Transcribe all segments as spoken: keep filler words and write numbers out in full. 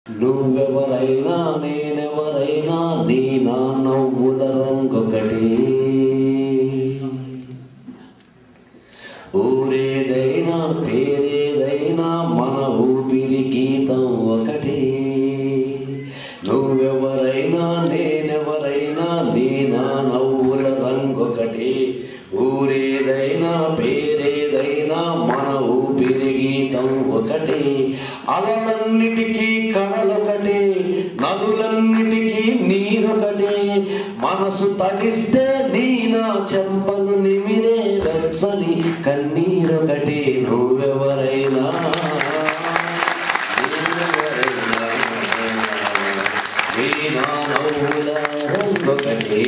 నువ్వెవరైనా నేనెవరైనా నీ నా నవ్వుల రంగొకటి. ఊరేదైనా పేరేదైనా మన ఊపిరి గీతం ఒకటి. నువ్వెవరైనా నేనెవరైనా నీ నా నవ్వుల రంగొకటి. ఊరేదైనా పేరేదైనా మన ఊపిరి గీతం ఒకటి. అలలన్నిటికీ కళలొకటి, నదులన్నిటికీ నీరొకటి. మనసు తడిస్తే నీ నా చెంపలు నిమిరే వెచ్చని కన్నీరొకటి. నువ్వెవరైనా నేనెవరైనా నీ నా నవ్వుల రంగొకటి.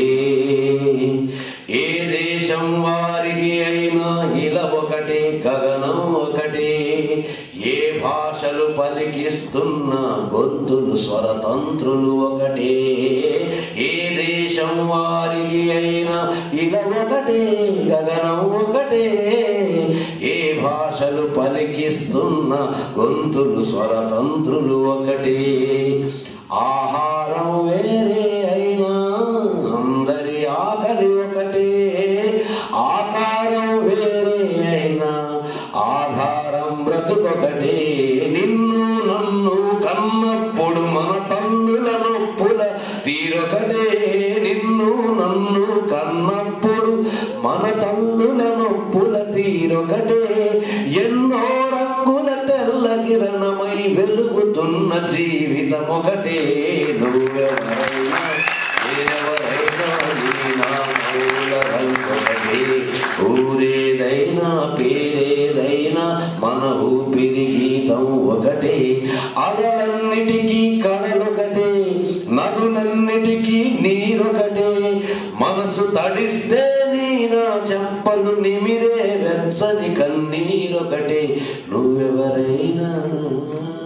ఏ దేశం వారికి అయినా ఇలా ఒకటి, గగనం ఒకటి. ఏ భాషలు పలికిస్తున్న గొంతులు స్వరతంత్రులు ఒకటే. ఏ దేశం వారికి అయినా ఇలా ఒకటే, గగనం ఒకటే. ఏ భాషలు పలికిస్తున్న గొంతులు స్వరతంత్రులు ఒకటే. ఆహారం వేరే అయినా అందరి ఆకలి ఒకటే. ఆకారం వేరే అయినా ఆధారం బ్రతుకొకటే. నిన్ను నన్ను కన్నప్పుడు మన తల్లుల నొప్పుల తీరొకటే. నిన్ను నన్ను కన్నప్పుడు మన తల్లుల నొప్పుల తీరొకటే. ఎన్నో రంగుల తెల్ల కిరణమై వెలుగుతున్న జీవితం ఒకటే. నువ్వెవరైనా నేనెవరైనా నీ నా నవ్వుల రంగొకటి. ఊరేదైనా పేరేదైనా మన ఊపిరి గీతం ఒకటే. అలలన్నిటికీ కళలొకటే, నదులన్నిటికీ నీరొకటే. మనసు తడిస్తే నీ నా చెంపలు నిమిరే వెచ్చని కన్నీరొకటే. నువ్వెవరైనా